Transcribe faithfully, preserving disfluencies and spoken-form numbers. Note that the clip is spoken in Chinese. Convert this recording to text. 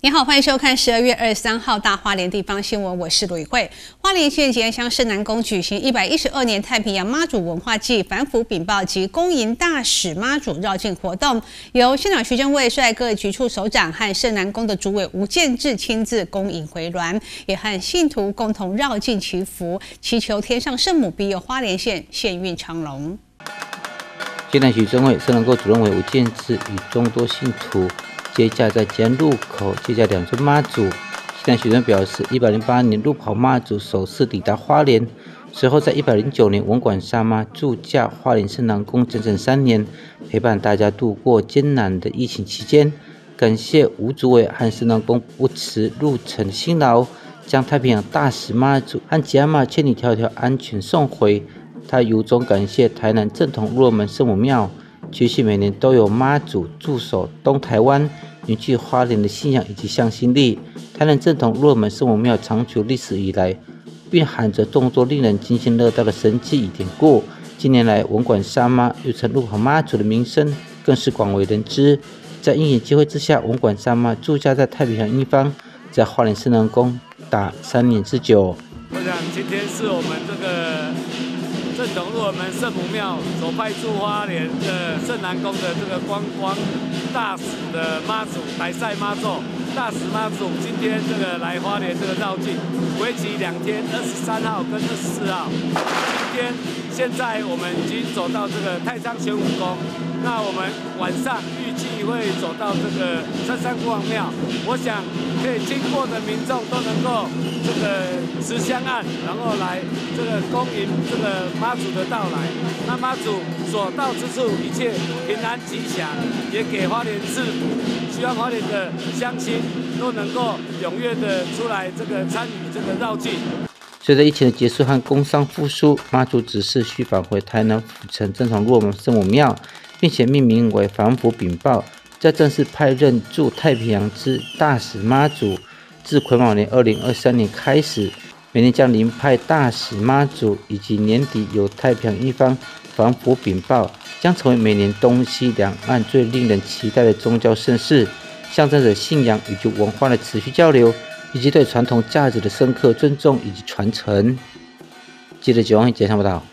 你好，欢迎收看十二月二十三号大花莲地方新闻，我是吕慧。花莲县即将向圣南宫举行一百一十二年太平洋妈祖文化祭反腐禀报及恭迎大使妈祖绕境活动，由县长徐正卫率各局处首长和圣南宫的主委吴建志亲自恭迎回銮，也和信徒共同绕境祈福，祈求天上圣母庇佑花莲县县运昌隆。 县长徐正卫、圣南宫主任委吴建志与众多信徒接驾在吉安路口接驾两尊妈祖。县长徐正卫表示，一百零八年路跑妈祖首次抵达花莲，随后在一百零九年文管沙妈驻驾花莲圣南宫整整三年，陪伴大家度过艰难的疫情期间。感谢吴主委和圣南宫不辞路程辛劳，将太平洋大使妈祖和吉安妈千里迢迢安全送回。他由衷感谢台南正统鹿耳门圣母庙，继续每年都有妈祖驻守东台湾，凝聚花莲的信仰以及向心力。台南正统鹿耳门圣母庙长久历史以来，蕴含着众多令人津津乐道的神迹与典故。近年来，文管沙妈又称路跑妈祖的名声更是广为人知。在因缘机会之下，文管沙妈驻驾在太平洋一方，在花莲圣南宫达三年之久。 我想今天是我们这个正统鹿耳门圣母庙所派驻花莲的圣南宫的这个观光大使的妈祖来赛妈祖大使妈祖，今天这个来花莲这个绕境，为期两天，二十三号跟二十四号。今天现在我们已经走到这个太仓玄武宫，那我们晚上预计会走到这个三山国王庙。我想可以经过的民众都能够这个持香案，然后来这个恭迎这个妈祖的到来。那妈祖所到之处，一切平安吉祥，也给花莲赐福。希望花莲的乡亲都能够踊跃的出来这个参与这个绕境。 随着疫情的结束和工商复苏，妈祖指示续返回台南府城正统鹿耳门圣母庙，并且命名为反腐禀报。这正式派任驻太平洋之大使妈祖。自癸卯年二零二三年开始，每年将临派大使妈祖，以及年底由太平洋一方反腐禀报，将成为每年东西两岸最令人期待的宗教盛事，象征着信仰以及文化的持续交流，以及对传统价值的深刻尊重以及传承。记者九王简上报道。